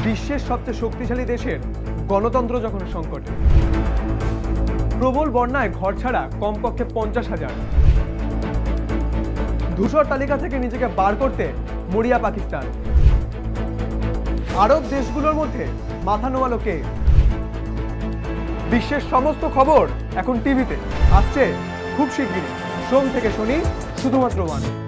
বিশ্বের সবচেয়ে শক্তিশালী দেশের গণতন্ত্র যখন সংকটে, প্রবল বন্যায় ঘর ছাড়া কমপক্ষে 50,000, ধূসর তালিকা থেকে নিজেকে বার করতে মরিয়া পাকিস্তান, আরব দেশগুলোর মধ্যে মাথা নোয়ালো কে? বিশ্বের সমস্ত খবর এখন টিভিতে আসছে খুব শিগগিরই, সোম থেকে শনি, শুধুমাত্র ওয়ান।